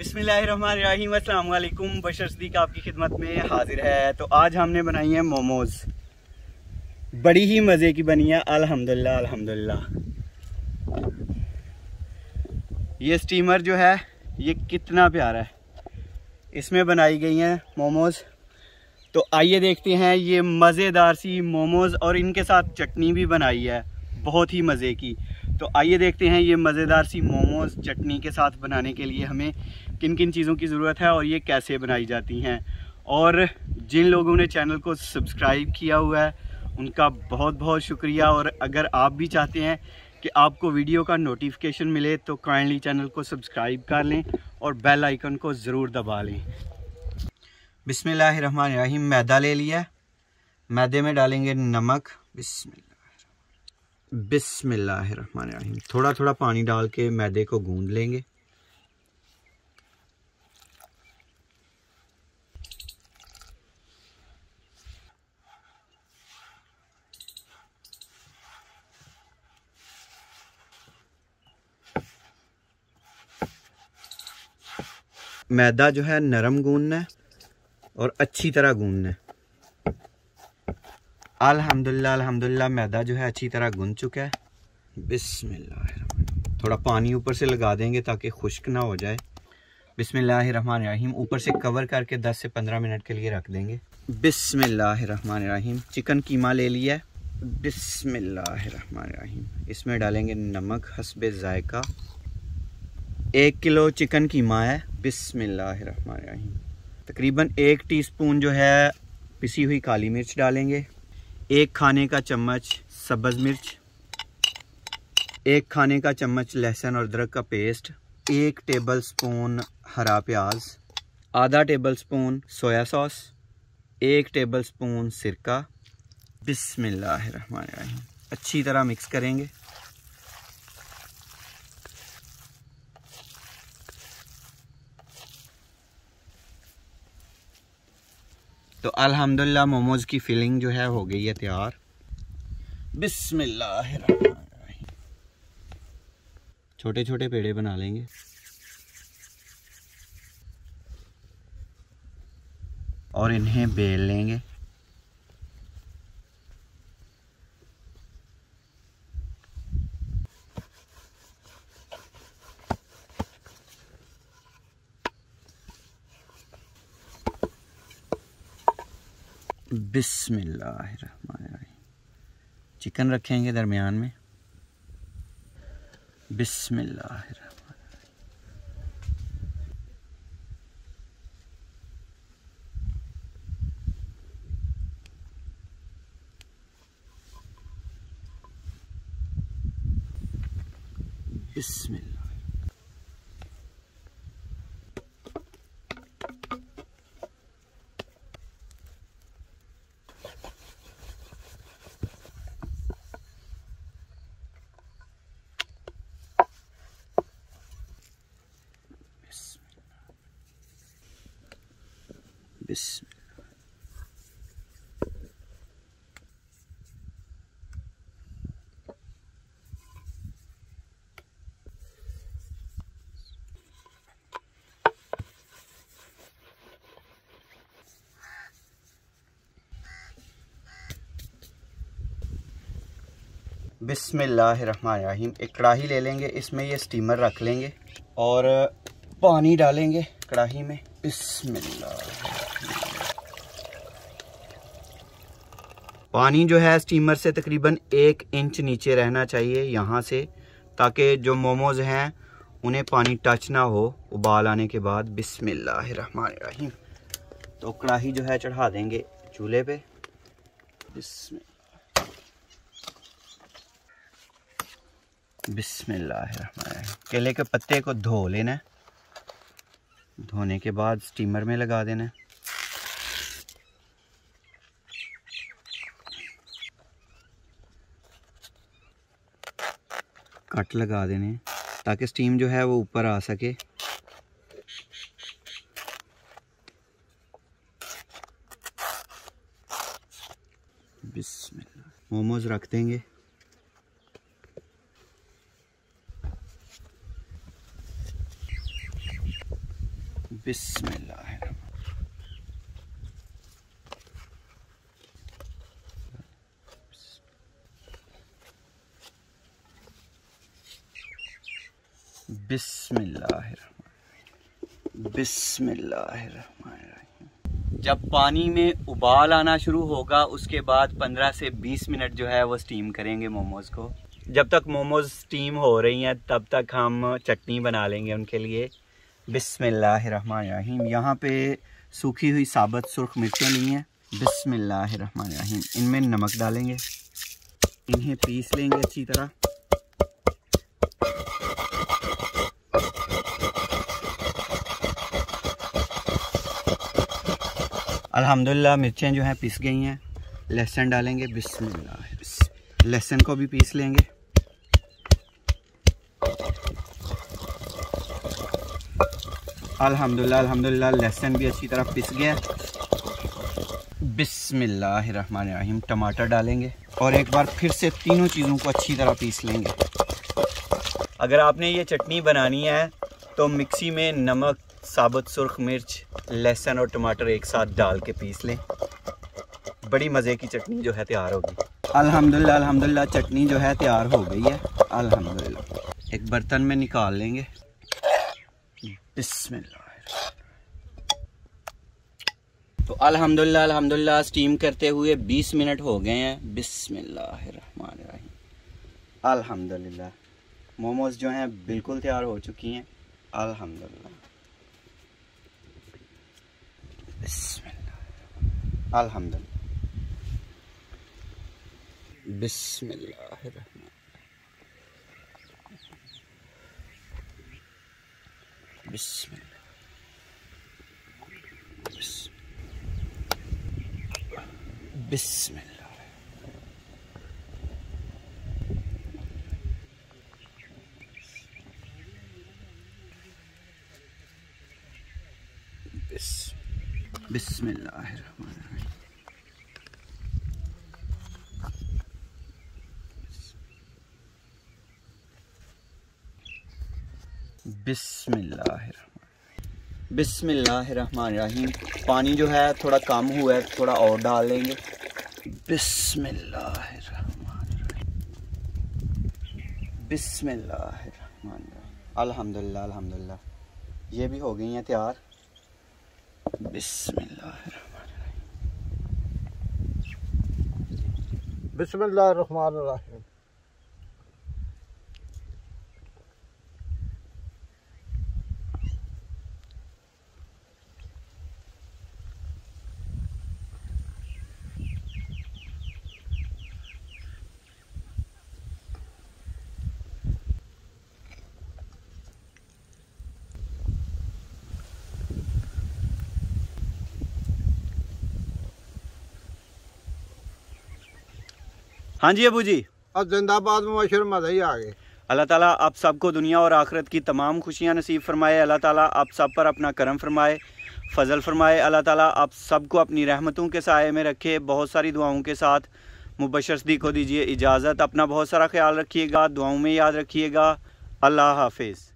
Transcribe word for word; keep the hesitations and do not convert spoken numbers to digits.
बिस्मिल्लाहिर्रहमानिर्रहीम, अस्सलाम वालेकुम। बशर सिद्दीक आपकी खिदमत में हाजिर है। तो आज हमने बनाई है मोमोज, बड़ी ही मज़े की बनी है अल्हम्दुलिल्लाह अल्हम्दुलिल्लाह। ये स्टीमर जो है ये कितना प्यारा है, इसमें बनाई गई हैं मोमोज। तो आइए देखते हैं ये मज़ेदार सी मोमोज, और इनके साथ चटनी भी बनाई है बहुत ही मज़े की। तो आइए देखते हैं ये मज़ेदार सी मोमोज चटनी के साथ बनाने के लिए हमें किन किन चीज़ों की ज़रूरत है और ये कैसे बनाई जाती हैं। और जिन लोगों ने चैनल को सब्सक्राइब किया हुआ है उनका बहुत बहुत शुक्रिया। और अगर आप भी चाहते हैं कि आपको वीडियो का नोटिफिकेशन मिले तो काइंडली चैनल को सब्सक्राइब कर लें और बेल आइकन को ज़रूर दबा लें। बिस्मिल्लाहिर्रहमानिर्रहीम। मैदा ले लिया, मैदे में डालेंगे नमक। बिस्मिल्लाह बिस्मिल्लाहिर्रहमानिर्रहीम। थोड़ा थोड़ा पानी डाल के मैदे को गूंद लेंगे। मैदा जो है नरम गूंदना है और अच्छी तरह गूंदना है। अल्हम्दुलिल्लाह अल्हम्दुलिल्लाह मैदा जो है अच्छी तरह गूंद चुका है। बिस्मिल्लाह। थोड़ा पानी ऊपर से लगा देंगे ताकि खुश्क ना हो जाए। बिस्मिल्लाहिर्रहमानिर्रहीम। ऊपर से कवर करके दस से पंद्रह मिनट के लिए रख देंगे। बिस्मिल्लाहिर्रहमानिर्रहीम। चिकन कीमा ले लिया है। बिस्मिल्लाहिर्रहमानिर्रहीम। इसमें डालेंगे नमक हस्बे जायका। एक किलो चिकन कीमा है। बिस्मिल्लाहिर्रहमानिर्रहीम। तकरीबन एक टीस्पून जो है पिसी हुई काली मिर्च डालेंगे। एक खाने का चम्मच सब्ज़ मिर्च, एक खाने का चम्मच लहसुन और अदरक का पेस्ट, एक टेबल स्पून हरा प्याज, आधा टेबल स्पून सोया सॉस, एक टेबल स्पून सिरका। बिस्मिल्लाहिर्रहमानिर्रहीम। अच्छी तरह मिक्स करेंगे। तो अल्हम्दुलिल्लाह मोमोज की फिलिंग जो है हो गई है तैयार। बिस्मिल्लाहिर्रहमानिर्रहीम। छोटे छोटे पेड़े बना लेंगे और इन्हें बेल लेंगे। बिस्मिल्लाहिर्रहमानिर्रहीम। चिकन रखेंगे दरमियान में। बिस्मिल्लाहिर्रहमानिर्रहीम। बिस्मिल्लाह। बिस्मिल्लाह। बिस्मिल्लाहिर्रहमानिर्रहीम। एक कढ़ाई ले लेंगे, इसमें ये स्टीमर रख लेंगे और पानी डालेंगे कढ़ाई में। बिस्मिल्लाह। पानी जो है स्टीमर से तकरीबन एक इंच नीचे रहना चाहिए यहाँ से, ताकि जो मोमोज हैं उन्हें पानी टच ना हो उबाल आने के बाद। बिस्मिल्लाहिर्रहमानिर्रहीम। तो कढ़ाई जो है चढ़ा देंगे चूल्हे पे। बिस्मिल्लाह बिस्मिल्लाहिर्रहमानिर्रहीम। केले के पत्ते को धो लेना, धोने के बाद स्टीमर में लगा देना। कट लगा देने ताकि स्टीम जो है वो ऊपर आ सके। बिस्मिल्लाह। मोमोज रख देंगे। बिस्मिल्लाह। बिस्मिल्लाह बिस्मिल्लाह। जब पानी में उबाल आना शुरू होगा उसके बाद पंद्रह से बीस मिनट जो है वो स्टीम करेंगे मोमोज़ को। जब तक मोमोज़ स्टीम हो रही हैं तब तक हम चटनी बना लेंगे उनके लिए। बिस्मिल्लाहिर्रहमानिर्रहीम। यहाँ पे सूखी हुई साबुत सुर्ख मिर्चें ली हैं। बिस्मिल्लाहिर्रहमानिर्रहीम। इनमें नमक डालेंगे, इन्हें पीस लेंगे अच्छी तरह। अल्हम्दुलिल्लाह मिर्चें जो हैं पीस गई हैं। लहसुन डालेंगे। बिस्मिल्लाह। लहसुन को भी पीस लेंगे। अल्हम्दुलिल्लाह अल्हम्दुलिल्लाह लहसुन भी अच्छी तरह पिस गया। बिस्मिल्लाहिर्रहमानिर्रहीम। टमाटर डालेंगे और एक बार फिर से तीनों चीज़ों को अच्छी तरह पीस लेंगे। अगर आपने ये चटनी बनानी है तो मिक्सी में नमक, साबुत सुर्ख मिर्च, लहसुन और टमाटर एक साथ डाल के पीस लें। बड़ी मज़े की चटनी जो है तैयार होगी। अल्हम्दुलिल्लाह अल्हम्दुलिल्लाह चटनी जो है तैयार हो गई है। अल्हम्दुलिल्लाह एक बर्तन में निकाल लेंगे। बिस्मिल्लाह। तो अल्हम्दुलिल्लाह अल्हम्दुलिल्लाह स्टीम करते हुए बीस मिनट हो गए हैं। बिस्मिल्लाहिर्रहमानिर्रहीम। अल्हम्दुलिल्लाह मोमोज़ जो हैं बिल्कुल तैयार हो चुकी हैं। अल्हम्दुलिल्लाह। बिस्मिल्लाह। अल्हम्दुलिल्लाह। बिस्मिल्लाहिर्रहमान। बिस्मिल्लाह। बिस्मिल्लाह। बिस्मिल्लाहिर्रहमानिर्रहीम। बिस्मिल्लाहिर्रहमानिर्रहीम। बिस्मिल्लाहिर्रहमानिर्रहीम। पानी जो है थोड़ा कम हुआ है, थोड़ा और डाल लेंगे। बिस्मिल्लाहिर्रहमानिर्रहीम। बिस्मिल्लाहिर्रहमानिर्रहीम। अल्हम्दुलिल्लाह अल्हम्दुलिल्लाह ये भी हो गई हैं तैयार। बिस्मिल्लाहिर्रहमानिर्रहीम। बिस्मिल्लाहिर्रहमानिर्रहीम। हाँ जी अबू जी। अब जिंदाबाद मुबशर मज़ा ही आ गए। अल्लाह ताला आप सबको दुनिया और आखिरत की तमाम खुशियाँ नसीब फरमाए। अल्लाह ताला आप सब पर अपना करम फरमाए, फ़ज़ल फरमाए। अल्लाह ताला आप सबको अपनी रहमतों के साए में रखे। बहुत सारी दुआओं के साथ मुबशर सदीक को दीजिए इजाज़त। अपना बहुत सारा ख्याल रखिएगा, दुआओं में याद रखिएगा। अल्लाह हाफिज़।